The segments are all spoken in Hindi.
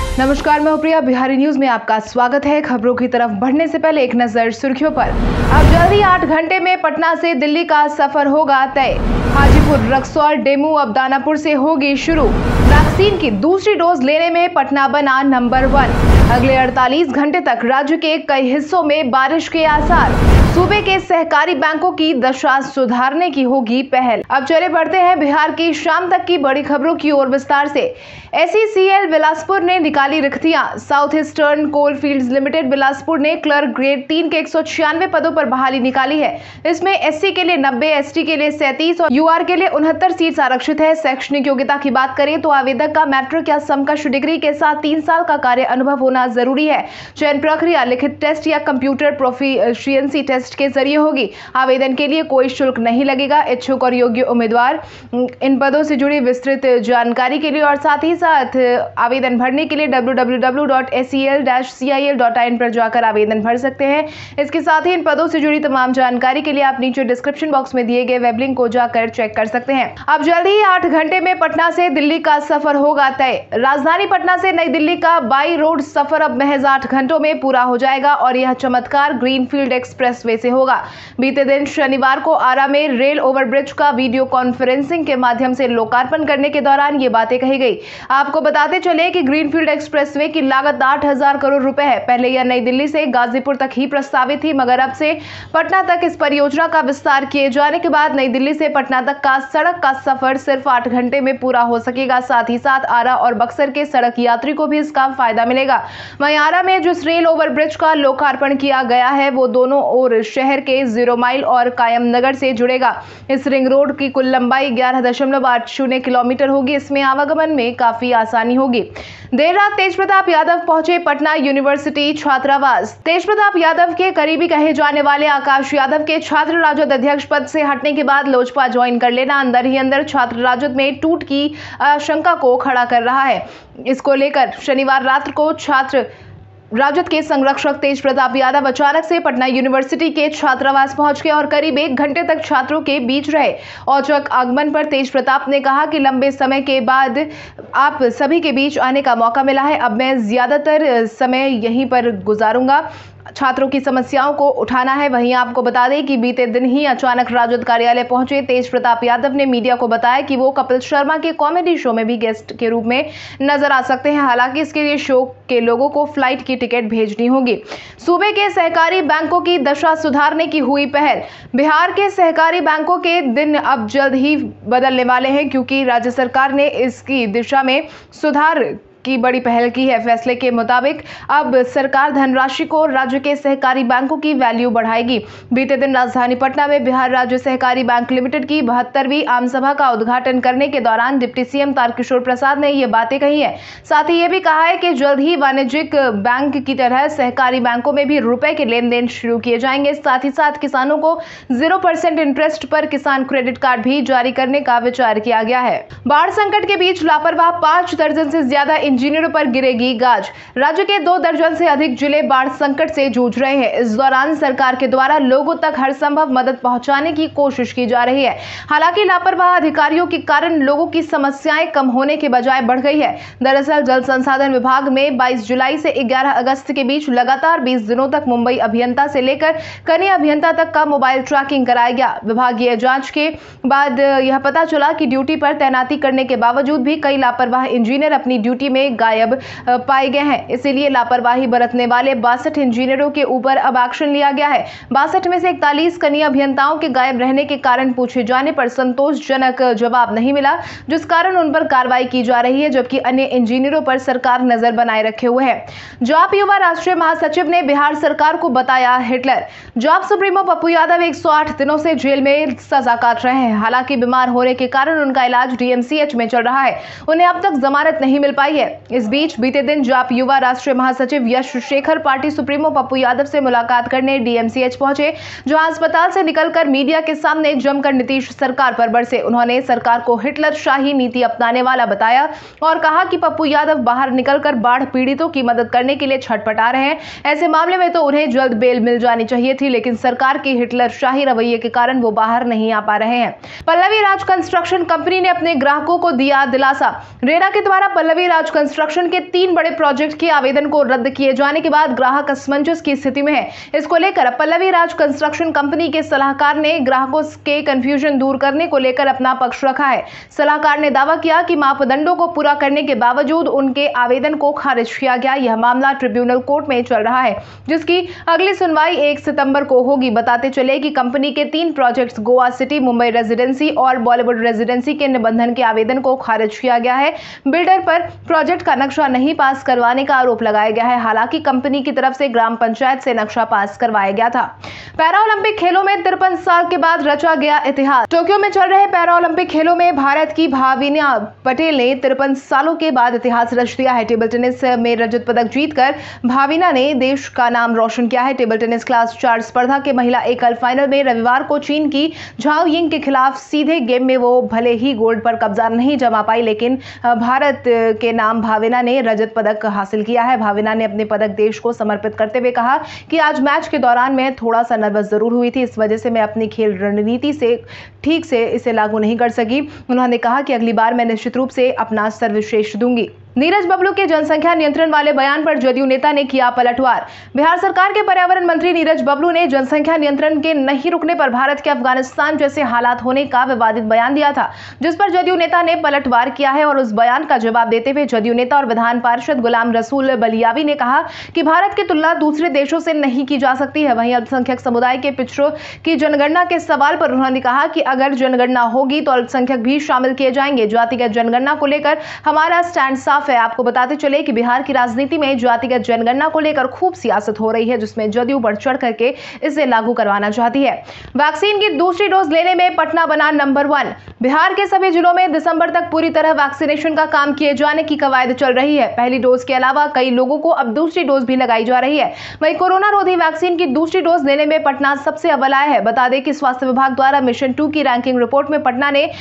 नमस्कार, मैं प्रिया। बिहारी न्यूज में आपका स्वागत है। खबरों की तरफ बढ़ने से पहले एक नजर सुर्खियों पर। अब जल्द ही 8 घंटे में पटना से दिल्ली का सफर होगा तय। हाजीपुर रक्सौल डेमू अब दानापुर से होगी शुरू। वैक्सीन की दूसरी डोज लेने में पटना बना नंबर 1। अगले 48 घंटे तक राज्य के कई हिस्सों में बारिश के आसार। सूबे के सहकारी बैंकों की दशा सुधारने की होगी पहल। अब चले बढ़ते हैं बिहार की शाम तक की बड़ी खबरों की ओर विस्तार से। SECL बिलासपुर ने निकाली रिक्तियां। South Eastern Coalfields Limited Bilaspur ने क्लर्क ग्रेड 3 के 196 पदों पर बहाली निकाली है। इसमें SC के लिए 90, ST के लिए 37 और UR के लिए 69 सीट आरक्षित है। शैक्षणिक योग्यता की बात करें तो आवेदक का मैट्रिक या समकक्ष डिग्री के साथ 3 साल का कार्य अनुभव होना जरूरी है। चयन प्रक्रिया लिखित टेस्ट या कंप्यूटर प्रोफिशिएंसी टेस्ट के जरिए होगी। आवेदन के लिए कोई शुल्क नहीं लगेगा। इच्छुक और योग्य उम्मीदवार इन पदों से जुड़ी विस्तृत जानकारी के लिए और साथ ही साथ आवेदन भरने के लिए www.sel-cil.in पर जाकर आवेदन भर सकते हैं। इसके साथ ही इन पदों से जुड़ी तमाम जानकारी के लिए आप नीचे डिस्क्रिप्शन बॉक्स में दिए गए वेब लिंक को जाकर चेक कर सकते हैं। अब जल्द ही 8 घंटे में पटना से दिल्ली का सफर होगा तय। राजधानी पटना से नई दिल्ली का बाई रोड सफर अब महज 8 घंटों में पूरा हो जाएगा और यह चमत्कार ग्रीनफील्ड एक्सप्रेसवे से होगा। बीते दिन शनिवार को आरा में रेल ओवरब्रिज का वीडियो कॉन्फ्रेंसिंग के माध्यम से लोकार्पण करने के दौरान ये बातें कही गई। आपको बताते चले कि ग्रीनफील्ड एक्सप्रेसवे की लागत 8,000 करोड़ रुपए है। पहले यह नई दिल्ली से गाजीपुर तक ही प्रस्तावित थी, मगर अब से पटना तक इस परियोजना का विस्तार किए जाने के बाद नई दिल्ली से पटना तक का सड़क का सफर सिर्फ 8 घंटे में पूरा हो सकेगा। साथ ही साथ आरा और बक्सर के सड़क यात्री को भी इसका फायदा मिलेगा। वहीं आरा में जिस रेल ओवरब्रिज का लोकार्पण किया गया है वो दोनों ओर शहर के 0 माइल और कायम नगर से जुड़ेगा। इस रिंग रोड की कुल लंबाई 11.80 किलोमीटर होगी। इसमें आवागमन में काफी आसानी होगी। देर रात तेज प्रताप यादव पहुंचे पटना यूनिवर्सिटी छात्रावास। तेज प्रताप यादव के करीबी कहे जाने वाले आकाश यादव के छात्र राजद अध्यक्ष पद से हटने के बाद लोजपा ज्वाइन कर लेना अंदर ही अंदर छात्र राजद में टूट की आशंका को खड़ा कर रहा है। इसको लेकर शनिवार रात को छात्र राजद के संरक्षक तेज प्रताप यादव अचानक से पटना यूनिवर्सिटी के छात्रावास पहुंच गए और करीब 1 घंटे तक छात्रों के बीच रहे। औचक आगमन पर तेज प्रताप ने कहा कि लंबे समय के बाद आप सभी के बीच आने का मौका मिला है। अब मैं ज्यादातर समय यहीं पर गुजारूंगा। छात्रों की समस्याओं को उठाना है। वहीं आपको बता दें कि बीते दिन ही अचानक राजद कार्यालय पहुंचे तेज प्रताप यादव ने मीडिया को बताया कि वो कपिल शर्मा के कॉमेडी शो में भी गेस्ट के रूप में नजर आ सकते हैं। हालांकि इसके लिए शो के लोगों को फ्लाइट की टिकट भेजनी होगी। सूबे के सहकारी बैंकों की दशा सुधारने की हुई पहल। बिहार के सहकारी बैंकों के दिन अब जल्द ही बदलने वाले हैं क्योंकि राज्य सरकार ने इसकी दिशा में सुधार की बड़ी पहल की है। फैसले के मुताबिक अब सरकार धनराशि को राज्य के सहकारी बैंकों की वैल्यू बढ़ाएगी। बीते दिन राजधानी पटना में बिहार राज्य सहकारी बैंक लिमिटेड की 72वीं आम सभा का उद्घाटन करने के दौरान डिप्टी CM तारकिशोर प्रसाद ने ये बातें कही है। साथ ही ये भी कहा है कि जल्द ही वाणिज्यिक बैंक की तरह सहकारी बैंकों में भी रुपए के लेन देन शुरू किए जाएंगे। साथ ही साथ किसानों को 0% इंटरेस्ट पर किसान क्रेडिट कार्ड भी जारी करने का विचार किया गया है। बाढ़ संकट के बीच लापरवाह 5 दर्जन से ज्यादा इंजीनियरों पर गिरेगी गाज। राज्य के 2 दर्जन से अधिक जिले बाढ़ संकट से जूझ रहे हैं। इस दौरान सरकार के द्वारा लोगों तक हर संभव मदद पहुंचाने की कोशिश की जा रही है। हालांकि लापरवाह अधिकारियों के कारण लोगों की समस्याएं कम होने के बजाय बढ़ गई है। दरअसल जल संसाधन विभाग में 22 जुलाई से 11 अगस्त के बीच लगातार 20 दिनों तक मुंबई अभियंता से लेकर कनीय अभियंता तक का मोबाइल ट्रैकिंग कराया गया। विभागीय जांच के बाद यह पता चला कि ड्यूटी पर तैनाती करने के बावजूद भी कई लापरवाह इंजीनियर अपनी ड्यूटी में गायब पाए गए हैं। इसीलिए लापरवाही बरतने वाले 62 इंजीनियरों के ऊपर अब एक्शन लिया गया है। 62 में से 41 कनीय अभियंताओं के गायब रहने के कारण पूछे जाने पर संतोषजनक जवाब नहीं मिला, जिस कारण उन पर कार्रवाई की जा रही है, जबकि अन्य इंजीनियरों पर सरकार नजर बनाए रखे हुए है। जॉब युवा राष्ट्रीय महासचिव ने बिहार सरकार को बताया हिटलर। जॉब सुप्रीमो पप्पू यादव 108 दिनों से जेल में सजा काट रहे हैं। हालांकि बीमार होने के कारण उनका इलाज DMCH में चल रहा है। उन्हें अब तक जमानत नहीं मिल पाई है। इस बीच बीते दिन जाप युवा राष्ट्रीय महासचिव यश शेखर पार्टी सुप्रीमो पप्पू यादव से मुलाकात करने DMCH पहुंचे, जहां अस्पताल से निकलकर मीडिया के सामने जमकर नीतीश सरकार पर बरसे। उन्होंने सरकार को हिटलर शाही नीति अपनाने वाला बताया और कहा कि पप्पू यादव बाहर निकलकर बाढ़ पीड़ितों की मदद करने के लिए छटपटा रहे हैं। ऐसे मामले में तो उन्हें जल्द बेल मिल जानी चाहिए थी, लेकिन सरकार की हिटलर शाही रवैये के कारण वो बाहर नहीं आ पा रहे हैं। पल्लवी राज कंस्ट्रक्शन कंपनी ने अपने ग्राहकों को दिया दिलासा। रेरा के द्वारा पल्लवी राज कंस्ट्रक्शन के 3 बड़े प्रोजेक्ट के आवेदन को रद्द किए जाने के बाद ग्राहक असमंजस की स्थिति में है। इसको लेकर पल्लवी राज कंस्ट्रक्शन कंपनी के सलाहकार ने ग्राहकों के कंफ्यूजन दूर करने को लेकर अपना पक्ष रखा है। सलाहकार ने दावा किया कि मापदंडों को पूरा करने के बावजूद उनके आवेदन को खारिज किया गया। यह मामला ट्रिब्यूनल कोर्ट में चल रहा है, जिसकी अगली सुनवाई 1 सितंबर को होगी। बताते चले कि कंपनी के 3 projects Goa city, Mumbai residency और बॉलीवुड रेजिडेंसी के निबंधन के आवेदन को खारिज किया गया है। बिल्डर पर प्रोजेक्ट का नक्शा नहीं पास करवाने का आरोप लगाया गया है। हालांकि कंपनी की तरफ से ग्राम पंचायत से नक्शा पास करवाया गया था। पैरा ओलंपिक खेलों में 53 साल के बाद रचा गया इतिहास। टोक्यो में चल रहे पैरा ओलंपिक खेलों में भारत की भाविना पटेल ने 53 सालों के बाद इतिहास रच दिया है। टेबल टेनिस में रजत पदक जीतकर भाविना ने देश का नाम रोशन किया है। टेबल टेनिस क्लास 4 स्पर्धा के महिला एकल फाइनल में रविवार को चीन की झाओ यिंग के खिलाफ सीधे गेम में वो भले ही गोल्ड पर कब्जा नहीं जमा पाई, लेकिन भारत के नाम भाविना ने रजत पदक हासिल किया है। भाविना ने अपने पदक देश को समर्पित करते हुए कहा कि आज मैच के दौरान मैं थोड़ा सा नर्वस जरूर हुई थी, इस वजह से मैं अपनी खेल रणनीति से ठीक से इसे लागू नहीं कर सकी। उन्होंने कहा कि अगली बार मैं निश्चित रूप से अपना सर्वश्रेष्ठ दूंगी। नीरज बबलू के जनसंख्या नियंत्रण वाले बयान पर जदयू नेता ने किया पलटवार। बिहार सरकार के पर्यावरण मंत्री नीरज बबलू ने जनसंख्या नियंत्रण के नहीं रुकने पर भारत के अफगानिस्तान जैसे हालात होने का विवादित बयान दिया था, जिस पर जदयू नेता ने पलटवार किया है। और उस बयान का जवाब देते हुए जदयू नेता और विधान पार्षद गुलाम रसूल बलियावी ने कहा कि भारत की तुलना दूसरे देशों से नहीं की जा सकती है। वहीं अल्पसंख्यक समुदाय के पिछड़ों की जनगणना के सवाल पर उन्होंने कहा कि अगर जनगणना होगी तो अल्पसंख्यक भी शामिल किए जाएंगे। जातिगत जनगणना को लेकर हमारा स्टैंड साफ है। आपको बताते चले कि बिहार की राजनीति में जातिगत जनगणना को लेकर खूब सियासत हो रही है, जिसमें जदयू बढ़ चढ़ करके इसे लागू करवाना चाहती है। वैक्सीन की दूसरी डोज लेने में पटना बना नंबर 1। बिहार के सभी जिलों में दिसंबर तक पूरी तरह वैक्सीनेशन का काम किए जाने की कवायद चल रही है। पहली डोज के अलावा कई लोगों को अब दूसरी डोज भी लगाई जा रही है। वहीं कोरोना रोधी वैक्सीन की दूसरी डोज लेने में पटना सबसे अव्वल आया है। बता दें कि स्वास्थ्य विभाग द्वारा मिशन 2 की रैंकिंग रिपोर्ट में पटना ने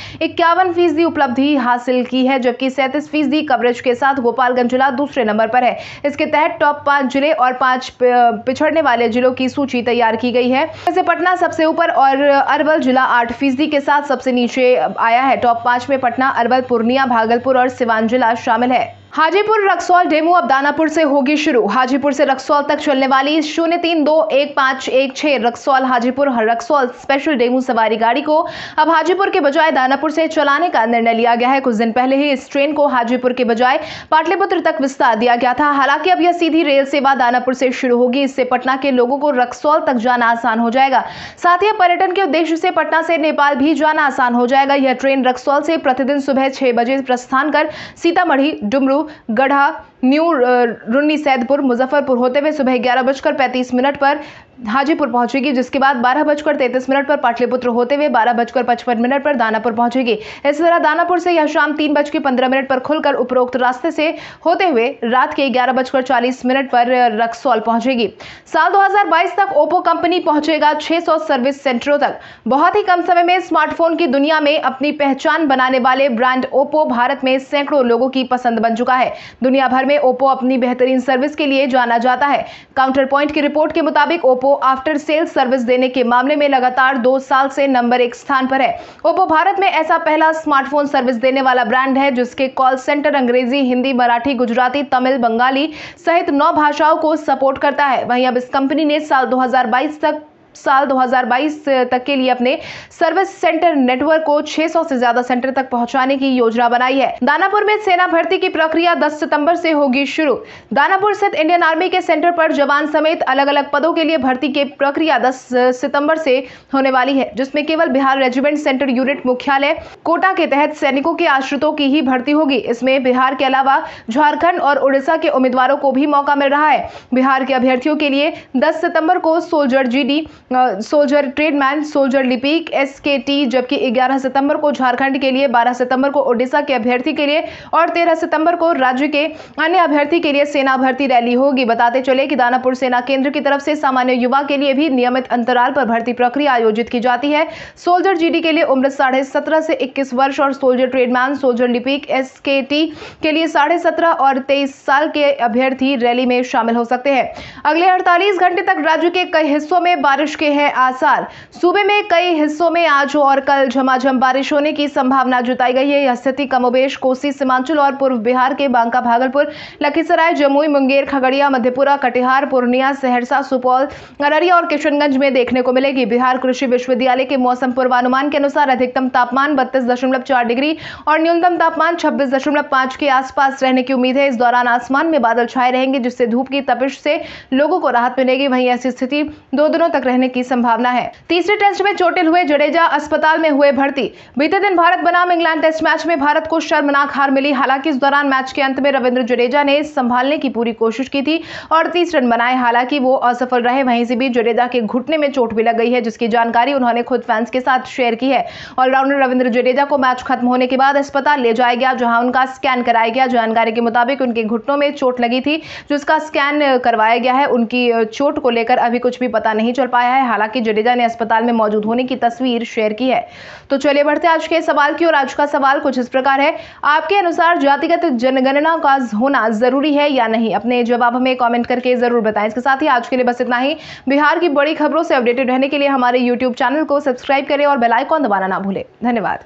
51% उपलब्धि हासिल की है, जबकि 37% कवरेज के साथ गोपालगंज जिला दूसरे नंबर पर है। इसके तहत टॉप 5 जिले और 5 पिछड़ने वाले जिलों की सूची तैयार की गई है। वैसे पटना सबसे ऊपर और अरवल जिला 8% के साथ सबसे नीचे आया है। टॉप 5 में पटना, अरवल, पूर्णिया, भागलपुर और सिवान जिला शामिल है। हाजीपुर रक्सौल डेमू अब दानापुर से होगी शुरू। हाजीपुर से रक्सौल तक चलने वाली 03211516 रक्सौल हाजीपुर रक्सौल स्पेशल डेमू सवारी गाड़ी को अब हाजीपुर के बजाय दानापुर से चलाने का निर्णय लिया गया है। कुछ दिन पहले ही इस ट्रेन को हाजीपुर के बजाय पाटलिपुत्र तक विस्तार दिया गया था। हालांकि अब यह सीधी रेल सेवा दानापुर से शुरू होगी। इससे पटना के लोगों को रक्सौल तक जाना आसान हो जाएगा। साथ ही पर्यटन के उद्देश्य से पटना से नेपाल भी जाना आसान हो जाएगा। यह ट्रेन रक्सौल से प्रतिदिन सुबह 6 बजे प्रस्थान कर सीतामढ़ी, डुमरू, गढ़ा, न्यू रुन्नी सैदपुर, मुजफ्फरपुर होते हुए सुबह 11:35 पर हाजीपुर पहुंचेगी, जिसके बाद 12:33 पर पाटलिपुत्र होते हुए 12:55 पर दानापुर पहुंचेगी। इस तरह दानापुर से यह शाम 3:15 पर खुलकर उपरोक्त रास्ते से होते हुए रात के 11:40 पर रक्सौल पहुंचेगी। साल 2022 तक ओप्पो कंपनी पहुंचेगा 600 सर्विस सेंटरों तक। बहुत ही कम समय में स्मार्टफोन की दुनिया में अपनी पहचान बनाने वाले ब्रांड ओप्पो भारत में सैकड़ों लोगों की पसंद बन चुका है। दुनिया भर में ओप्पो अपनी बेहतरीन सर्विस के लिए जाना जाता है। काउंटर पॉइंट की रिपोर्ट के मुताबिक ओप्पो आफ्टर सेल्स सर्विस देने के मामले में लगातार 2 साल से नंबर 1 स्थान पर है। ओप्पो भारत में ऐसा पहला स्मार्टफोन सर्विस देने वाला ब्रांड है जिसके कॉल सेंटर अंग्रेजी, हिंदी, मराठी, गुजराती, तमिल, बंगाली सहित 9 भाषाओं को सपोर्ट करता है। वहीं अब इस कंपनी ने साल 2022 तक के लिए अपने सर्विस सेंटर नेटवर्क को 600 से ज्यादा सेंटर तक पहुंचाने की योजना बनाई है। दानापुर में सेना भर्ती की प्रक्रिया 10 सितंबर से होगी शुरू। दानापुर स्थित इंडियन आर्मी के सेंटर पर जवान समेत अलग अलग पदों के लिए भर्ती की प्रक्रिया 10 सितंबर से होने वाली है, जिसमें केवल बिहार रेजिमेंट सेंटर यूनिट मुख्यालय कोटा के तहत सैनिकों के आश्रितों की ही भर्ती होगी। इसमें बिहार के अलावा झारखंड और उड़ीसा के उम्मीदवारों को भी मौका मिल रहा है। बिहार के अभ्यर्थियों के लिए 10 सितंबर को soldier GD, soldier tradesman, soldier लिपिक, एसकेटी, जबकि 11 सितंबर को झारखंड के लिए, 12 सितंबर को उड़ीसा के अभ्यर्थी के लिए और 13 सितंबर को राज्य के अन्य अभ्यर्थी के लिए सेना भर्ती रैली होगी। बताते चले कि दानापुर सेना केंद्र की तरफ से सामान्य युवा के लिए भी नियमित अंतराल पर भर्ती प्रक्रिया आयोजित की जाती है। सोल्जर जीडी के लिए उम्र 17.5 से 21 वर्ष और सोल्जर ट्रेडमैन, सोल्जर लिपिक, एसकेटी के लिए 17.5 और 23 साल के अभ्यर्थी रैली में शामिल हो सकते हैं। अगले 48 घंटे तक राज्य के कई हिस्सों में बारिश के हैं आसार। सूबे में कई हिस्सों में आज और कल झमाझम बारिश होने की संभावना जताई गई है। यह स्थिति कमोबेश कोसी, सीमांचल और पूर्व बिहार के बांका, भागलपुर, लखीसराय, जमुई, मुंगेर, खगड़िया, मधेपुरा, कटिहार, पूर्णिया, सहरसा, सुपौल, अररिया और किशनगंज में देखने को मिलेगी। बिहार कृषि विश्वविद्यालय के मौसम पूर्वानुमान के अनुसार अधिकतम तापमान 32.4 डिग्री और न्यूनतम तापमान 26.5 के आसपास रहने की उम्मीद है। इस दौरान आसमान में बादल छाए रहेंगे, जिससे धूप की तपिश से लोगों को राहत मिलेगी। वहीं ऐसी स्थिति 2 दिनों तक रहने की संभावना है। तीसरे टेस्ट में चोटिल हुए जडेजा अस्पताल में हुए भर्ती। बीते दिन भारत बनाम इंग्लैंड टेस्ट मैच में भारत को शर्मनाक हार मिली। हालांकि इस दौरान मैच के अंत में रविंद्र जडेजा ने संभालने की पूरी कोशिश की थी और 30 रन बनाए। हालांकि वो असफल रहे। वहीं से भी जडेजा के घुटने में चोट भी लग गई है, जिसकी जानकारी उन्होंने खुद फैंस के साथ शेयर की है। ऑलराउंडर रविंद्र जडेजा को मैच खत्म होने के बाद अस्पताल ले जाया गया, जहां उनका स्कैन कराया गया। जानकारी के मुताबिक उनके घुटनों में चोट लगी थी, जिसका स्कैन करवाया गया है। उनकी चोट को लेकर अभी कुछ भी पता नहीं चल पाया है। हालांकि जडेजा ने अस्पताल में मौजूद होने की तस्वीर शेयर की है। तो चलिए बढ़ते आज के सवाल की ओर। आज का सवाल कुछ इस प्रकार है, आपके अनुसार जातिगत जनगणना का होना जरूरी है या नहीं? अपने जवाब हमें कमेंट करके जरूर बताएं। इसके साथ ही आज के लिए बस इतना ही। बिहार की बड़ी खबरों से अपडेटेड रहने के लिए हमारे YouTube चैनल को सब्सक्राइब करें और बेल आइकॉन दबाना ना भूलें। धन्यवाद।